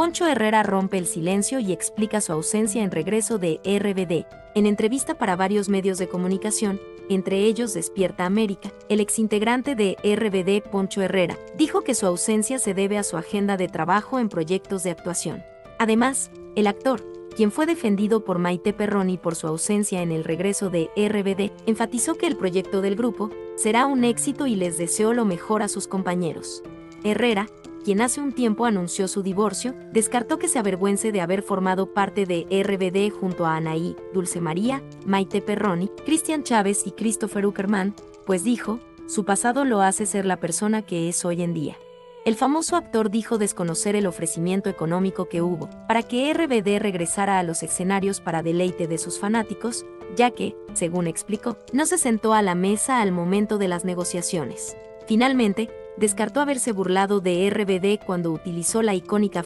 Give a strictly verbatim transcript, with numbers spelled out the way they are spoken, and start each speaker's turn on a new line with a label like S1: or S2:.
S1: Poncho Herrera rompe el silencio y explica su ausencia en regreso de R B D. En entrevista para varios medios de comunicación, entre ellos Despierta América, el exintegrante de R B D, Poncho Herrera, dijo que su ausencia se debe a su agenda de trabajo en proyectos de actuación. Además, el actor, quien fue defendido por Maite Perroni por su ausencia en el regreso de R B D, enfatizó que el proyecto del grupo será un éxito y les deseó lo mejor a sus compañeros. Herrera, quien hace un tiempo anunció su divorcio, descartó que se avergüence de haber formado parte de R B D junto a Anaí, Dulce María, Maite Perroni, Cristian Chávez y Christopher Uckerman, pues dijo, su pasado lo hace ser la persona que es hoy en día. El famoso actor dijo desconocer el ofrecimiento económico que hubo para que R B D regresara a los escenarios para deleite de sus fanáticos, ya que, según explicó, no se sentó a la mesa al momento de las negociaciones. Finalmente, descartó haberse burlado de R B D cuando utilizó la icónica